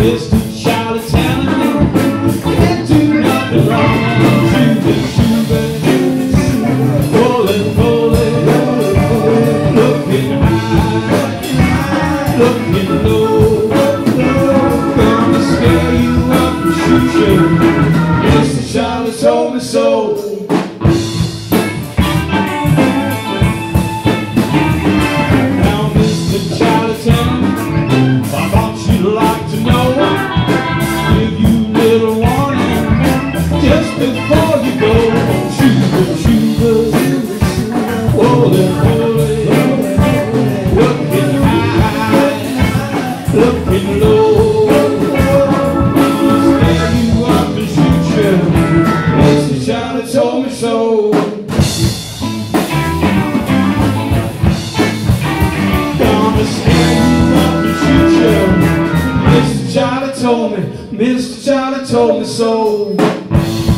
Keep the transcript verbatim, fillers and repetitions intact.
Mister Charlie telling me you can't do nothing wrong. Shooting, shooting, rolling, rolling, looking high, looking low. Gonna scare you up and shoot you. Mister Charlie told me so. Before you go, shooter, shooter, rolling, rolling, looking high, looking low. Gonna scare you up and shoot you. Mister Charlie told me so. Gonna scare you up and shoot you. Mister Charlie told me, Mister Charlie told me so.